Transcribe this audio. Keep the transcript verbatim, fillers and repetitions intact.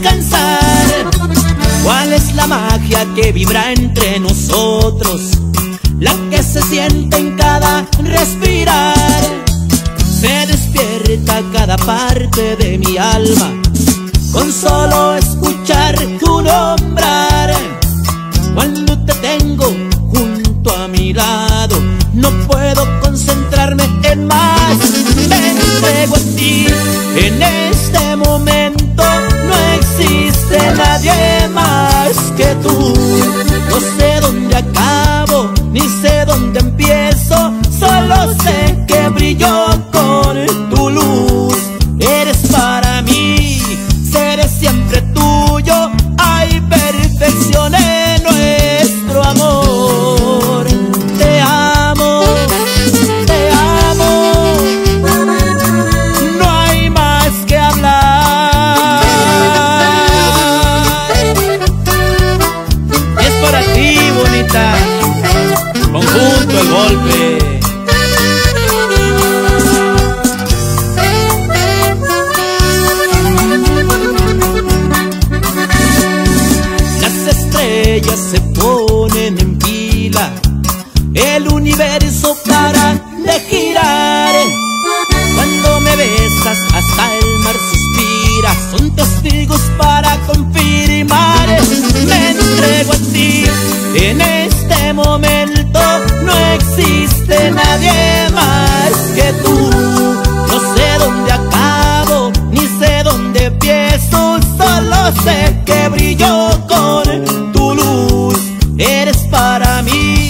descansar. ¿Cuál es la magia que vibra entre nosotros? La que se siente en cada respirar. Se despierta cada parte de mi alma con solo escuchar tu nombrar. Cuando te tengo junto a mi lado, no puedo concentrarme en más. Me entrego a ti en este momento. No existe nadie más que tú. No sé dónde acabo, ni sé dónde empiezo. Solo sé que brillo con tu luz. Eres para mí, seré siempre tuyo. Hay perfección en nuestro amor. Te amo, te amo. No hay más que hablar. Es para ti, bonita. Conjunto El Golpe. Ellas se ponen en pila, el universo para de girar. Cuando me besas hasta el mar suspira, son testigos para confirmar. Me entrego a ti en este momento. No existe nadie más que tú. No sé dónde acabo, ni sé dónde empiezo. Solo sé que brillo con tu luz. Eres para mí,